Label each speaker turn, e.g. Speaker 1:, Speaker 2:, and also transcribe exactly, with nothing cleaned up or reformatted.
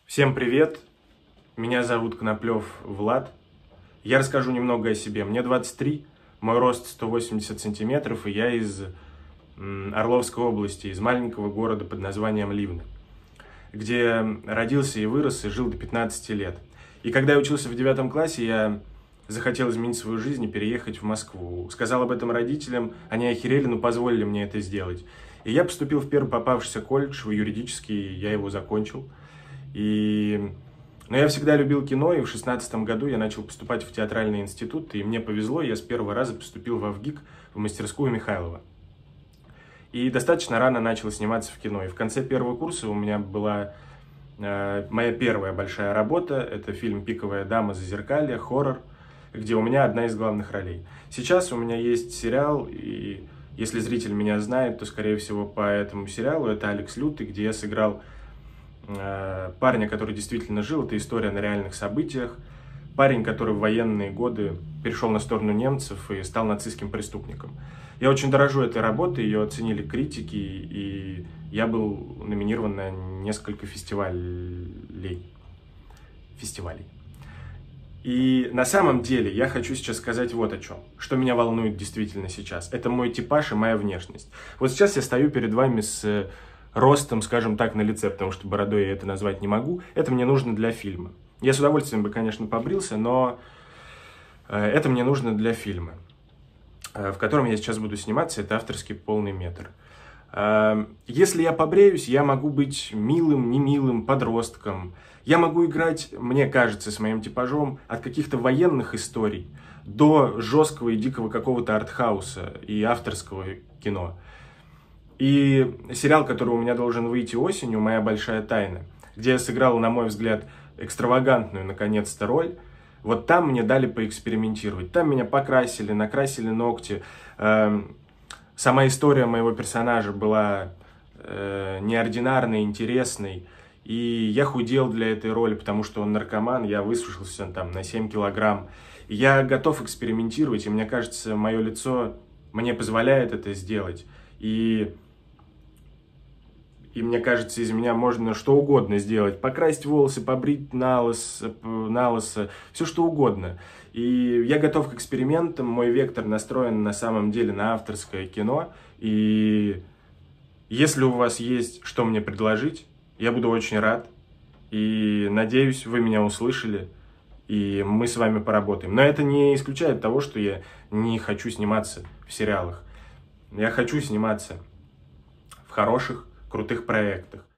Speaker 1: Всем привет! Меня зовут Коноплев Влад. Я расскажу немного о себе. Мне двадцать три, мой рост сто восемьдесят сантиметров, и я из Орловской области, из маленького города под названием Ливны, где родился и вырос, и жил до пятнадцати лет. И когда я учился в девятом классе, я захотел изменить свою жизнь и переехать в Москву. Сказал об этом родителям, они охерели, но позволили мне это сделать. И я поступил в первый попавшийся колледж, в юридический, я его закончил. И... Но я всегда любил кино, и в шестнадцатом году я начал поступать в театральный институт, и мне повезло, я с первого раза поступил во ВГИК, в мастерскую Михайлова. И достаточно рано начал сниматься в кино. И в конце первого курса у меня была э, моя первая большая работа, это фильм «Пиковая дама. Зазеркалье», хоррор, где у меня одна из главных ролей. Сейчас у меня есть сериал, и если зритель меня знает, то, скорее всего, по этому сериалу это «Алекс Лютый», где я сыграл парня, который действительно жил, это история на реальных событиях. Парень, который в военные годы перешел на сторону немцев и стал нацистским преступником. Я очень дорожу этой работой, ее оценили критики, и я был номинирован на несколько фестивалей. фестивалей. И на самом деле я хочу сейчас сказать вот о чем. Что меня волнует действительно сейчас. Это мой типаж и моя внешность. Вот сейчас я стою перед вами с ростом, скажем так, на лице, потому что бородой я это назвать не могу. Это мне нужно для фильма. Я с удовольствием бы, конечно, побрился, но это мне нужно для фильма, в котором я сейчас буду сниматься. Это авторский полный метр. Если я побреюсь, я могу быть милым, немилым подростком. Я могу играть, мне кажется, с моим типажом от каких-то военных историй до жесткого и дикого какого-то артхауса и авторского кино. И сериал, который у меня должен выйти осенью, «Моя большая тайна», где я сыграл, на мой взгляд, экстравагантную, наконец-то, роль, вот там мне дали поэкспериментировать. Там меня покрасили, накрасили ногти. Сама история моего персонажа была неординарной, интересной. И я худел для этой роли, потому что он наркоман, я высушился там на семь килограмм. Я готов экспериментировать, и мне кажется, мое лицо мне позволяет это сделать. И... И мне кажется, из меня можно что угодно сделать. Покрасить волосы, побрить на лысо, на лысо, все что угодно. И я готов к экспериментам. Мой вектор настроен на самом деле на авторское кино. И если у вас есть что мне предложить, я буду очень рад. И надеюсь, вы меня услышали. И мы с вами поработаем. Но это не исключает того, что я не хочу сниматься в сериалах. Я хочу сниматься в хороших, крутых проектах.